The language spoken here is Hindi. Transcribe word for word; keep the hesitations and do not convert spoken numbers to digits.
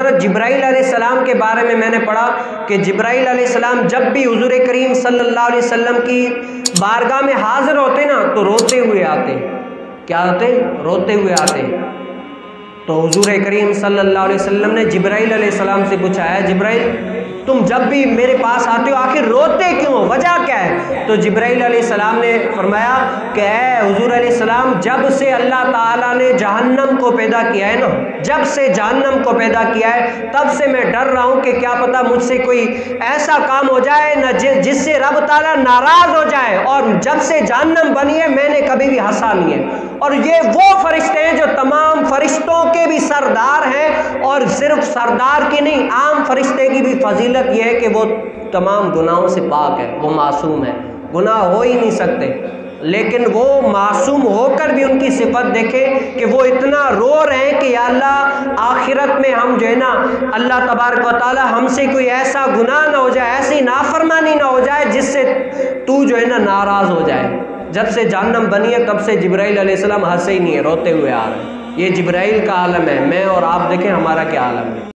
हज़रत जिब्राईल अलैहिस्सलाम के बारे में मैंने पढ़ा कि जिब्राईल अलैहिस्सलाम जब भी हुज़ूर करीम सल्लल्लाहु अलैहि वसल्लम की बारगाह में हाजिर होते ना तो रोते हुए आते। क्या होते? रोते हुए आते। तो हुज़ूर करीम सल्लल्लाहु अलैहि वसल्लम ने जिब्राईल अलैहिस्सलाम से पूछा, है जिब्राईल तुम जब भी मेरे पास आते हो आखिर रोते क्यों हो, वजह क्या है? तो जिब्राईल अलैहिस्सलाम ने फरमाया कि ऐ हुज़ूर अलैहिस्सलाम, जब से अल्लाह ताला ने जहन्नम को पैदा किया है ना, जब से जहन्नम को पैदा किया है तब से मैं डर रहा हूँ कि क्या पता मुझसे कोई ऐसा काम हो जाए न जिससे रब ताला नाराज़ हो जाए। और जब से जहन्नम बनी है मैंने कभी भी हंसा नहीं है। और ये वो फरिश्ते हैं जो तमाम फरिश्तों के भी सरदार हैं, और सिर्फ सरदार की नहीं, आम फरिश्ते की भी फजीलत यह है कि वो तमाम गुनाहों से पाक है, वो मासूम है, गुनाह हो ही नहीं सकते। लेकिन वो मासूम होकर भी उनकी सिफत देखें कि वो इतना रो रहे हैं कि या अल्लाह आखिरत में हम जो है ना, अल्लाह तबारक व तआला हमसे कोई ऐसा गुनाह ना हो जाए, ऐसी नाफरमानी ना हो जाए जिससे तू जो है ना नाराज़ हो जाए। जब से जहन्नम बनी है तब से जिब्राईल अलैहिस्सलाम हंसे ही नहीं है, रोते हुए आ रहे हैं। ये जिब्राईल का आलम है। मैं और आप देखें हमारा क्या आलम है।